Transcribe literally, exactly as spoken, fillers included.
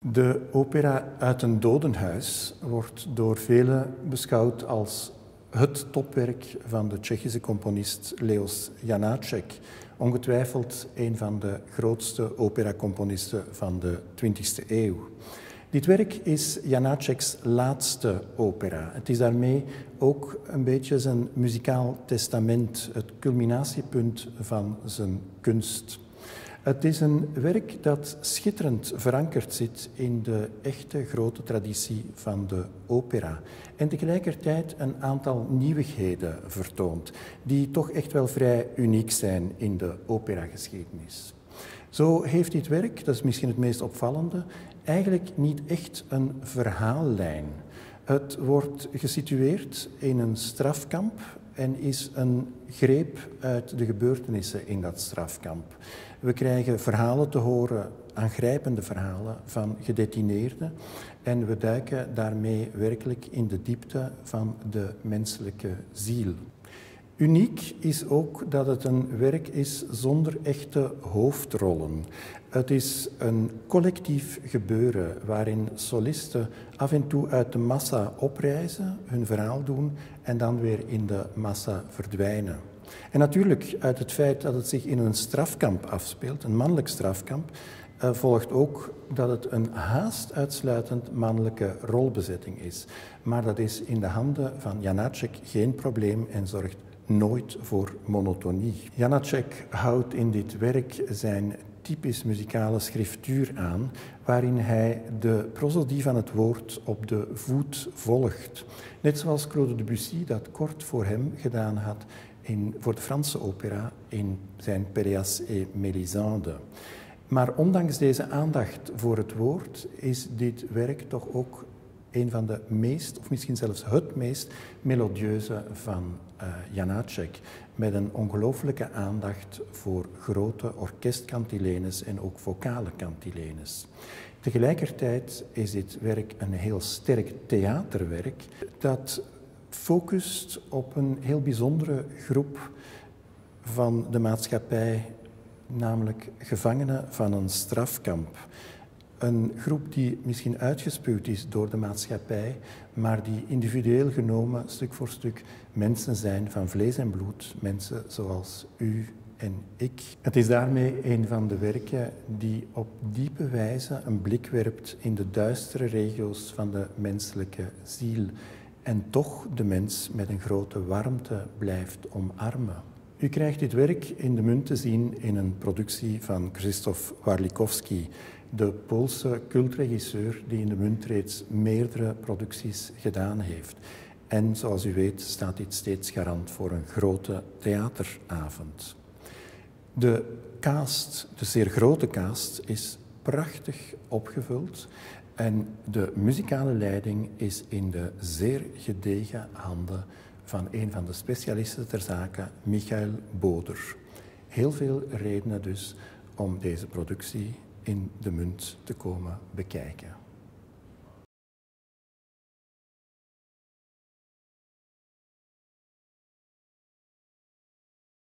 De opera Uit een dodenhuis wordt door velen beschouwd als het topwerk van de Tsjechische componist Leos Janáček. Ongetwijfeld een van de grootste operacomponisten van de twintigste eeuw. Dit werk is Janáček's laatste opera. Het is daarmee ook een beetje zijn muzikaal testament, het culminatiepunt van zijn kunst. Het is een werk dat schitterend verankerd zit in de echte grote traditie van de opera. En tegelijkertijd een aantal nieuwigheden vertoont, die toch echt wel vrij uniek zijn in de operageschiedenis. Zo heeft dit werk, dat is misschien het meest opvallende, eigenlijk niet echt een verhaallijn. Het wordt gesitueerd in een strafkamp en is een greep uit de gebeurtenissen in dat strafkamp. We krijgen verhalen te horen, aangrijpende verhalen van gedetineerden en we duiken daarmee werkelijk in de diepte van de menselijke ziel. Uniek is ook dat het een werk is zonder echte hoofdrollen. Het is een collectief gebeuren waarin solisten af en toe uit de massa oprijzen, hun verhaal doen en dan weer in de massa verdwijnen. En natuurlijk, uit het feit dat het zich in een strafkamp afspeelt, een mannelijk strafkamp, uh, volgt ook dat het een haast uitsluitend mannelijke rolbezetting is. Maar dat is in de handen van Janáček geen probleem en zorgt nooit voor monotonie. Janáček houdt in dit werk zijn typisch muzikale schriftuur aan, waarin hij de prosodie van het woord op de voet volgt. Net zoals Claude Debussy dat kort voor hem gedaan had in, voor de Franse opera in zijn Péléas et Mélisande. Maar ondanks deze aandacht voor het woord is dit werk toch ook een van de meest, of misschien zelfs het meest melodieuze van uh, Janáček, met een ongelooflijke aandacht voor grote orkestkantilenes en ook vocale kantilenes. Tegelijkertijd is dit werk een heel sterk theaterwerk dat focust op een heel bijzondere groep van de maatschappij, namelijk gevangenen van een strafkamp. Een groep die misschien uitgespuwd is door de maatschappij, maar die individueel genomen, stuk voor stuk, mensen zijn van vlees en bloed, mensen zoals u en ik. Het is daarmee een van de werken die op diepe wijze een blik werpt in de duistere regio's van de menselijke ziel en toch de mens met een grote warmte blijft omarmen. U krijgt dit werk in de munt te zien in een productie van Krzysztof Warlikowski, de Poolse cultregisseur die in de munt reeds meerdere producties gedaan heeft. En zoals u weet staat dit steeds garant voor een grote theateravond. De cast, de zeer grote cast, is prachtig opgevuld en de muzikale leiding is in de zeer gedegen handen van een van de specialisten ter zake, Michael Boder. Heel veel redenen dus om deze productie in de munt te komen bekijken.